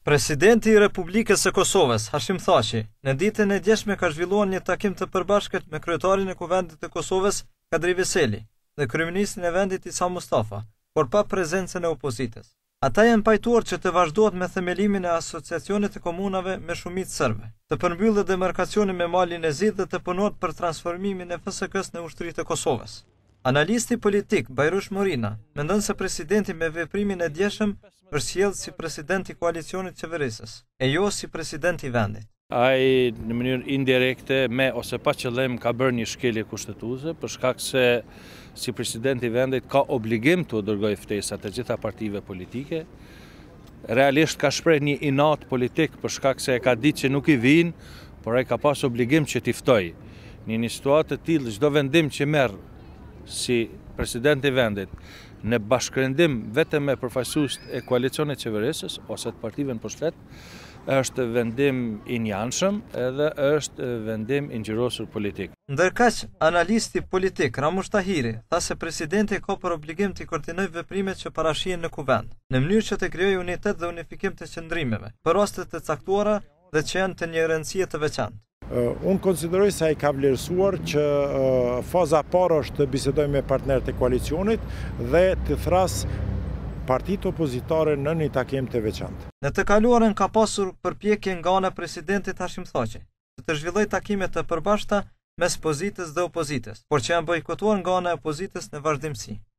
Presidenti i Republikës së Kosovës, Hashim Thaçi, në ditën e djeshme ka zhvilluar një takim të përbashkët me kryetarin e Kuvendit të Kosovës, Kadri Veseli, dhe kryeministrin e vendit Isa Mustafa, por pa prezencën e opozitës. Ata janë pajtuar që të vazhdohet me themelimin e asociacionit të komunave me shumicë serbe, të përmbyllet demarkacioni me malin e Zit dhe të punohet për transformimin e FSK-s në ushtri të Kosovës. Analisti politik Bajrush Morina mendon se presidenti me veprimin e djeshëm përcjell si president i koalicionit qeverisës, e jo si president i vendit. Ai në mënyrë indirekte me ose pa qëllim ka bërë një shkelje kushtetuese për shkak se si president i vendit ka obligim të dërgojë ftesat të gjitha partive politike. Realisht ka shpreh një inat politik për shkak se e ka ditë që nuk i vijnë, por ai ka pas obligim që t'i ftojë. Në një situatë të tillë çdo vendim që merr si president i vendit në bashkërendim vetëm me përfaqësuesit e koalicionit qeverisës ose të partive në pushtet, është vendim i njanshëm edhe është vendim i ngjyrosur politik. Ndërkaq, analisti politik Ramush Tahiri tha se presidenti ka për obligim të koordinojë veprimet që parashihen në kuvend, në mënyrë që të krijojë unitet dhe unifikim të qëndrimeve, për raste të caktuara dhe që janë të një rëndësie të veçantë. Unë konsideroj se ai ka vlerësuar që faza parë është të bisedoj me partnerët e koalicionit dhe të thras partitë opozitare në një takim të veçantë. Në të kaluarën ka pasur përpjekje nga ana e presidentit Hashim Thaçi të zhvillojë takime të përbashkëta mes pozitës dhe opozitës, por që janë bojkotuar nga ana e opozitës në vazhdimsi.